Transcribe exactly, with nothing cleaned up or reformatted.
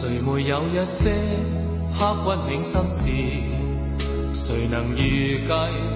谁没有一些刻骨铭心事？谁能预计